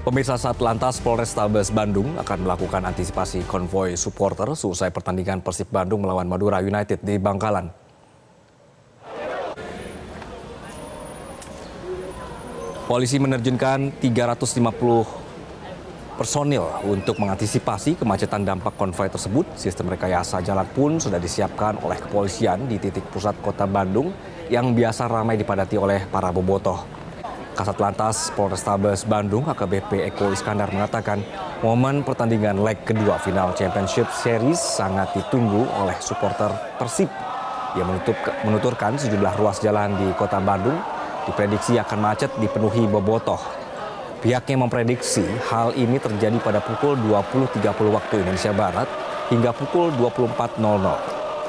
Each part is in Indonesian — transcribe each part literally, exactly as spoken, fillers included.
Pemirsa, Satlantas Polrestabes Bandung akan melakukan antisipasi konvoi supporter seusai pertandingan Persib Bandung melawan Madura United di Bangkalan. Polisi menerjunkan tiga ratus lima puluh personil untuk mengantisipasi kemacetan dampak konvoi tersebut. Sistem rekayasa jalan pun sudah disiapkan oleh kepolisian di titik pusat kota Bandung yang biasa ramai dipadati oleh para bobotoh. Kasat Lantas Polrestabes Bandung A K B P Eko Iskandar mengatakan momen pertandingan leg kedua final Championship Series sangat ditunggu oleh supporter Persib. Ia menutup, menuturkan sejumlah ruas jalan di kota Bandung diprediksi akan macet dipenuhi bobotoh. Pihaknya memprediksi hal ini terjadi pada pukul dua puluh tiga puluh waktu Indonesia Barat hingga pukul dua puluh empat nol nol.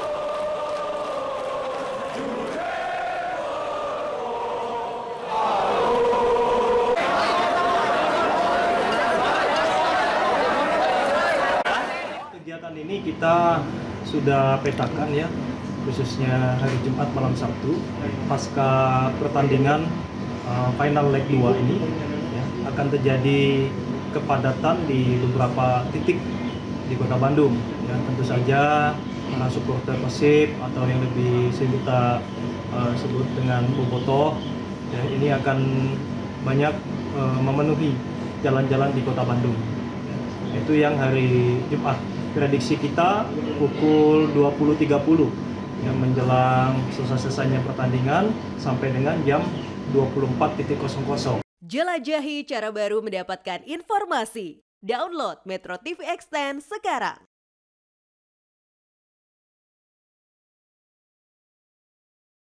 Kegiatan ini kita sudah petakan ya, khususnya hari Jumat malam Sabtu, pasca pertandingan uh, final leg dua ini ya, akan terjadi kepadatan di beberapa titik di kota Bandung. Ya, tentu saja para supporter Persib atau yang lebih sering kita uh, sebut dengan bobotoh, ya, ini akan banyak uh, memenuhi jalan-jalan di kota Bandung. Ya, itu yang hari Jumat. Prediksi kita pukul dua puluh tiga puluh yang menjelang selesai-selesainya pertandingan sampai dengan jam dua puluh empat nol nol. Jelajahi cara baru mendapatkan informasi. Download Metro T V Extend sekarang.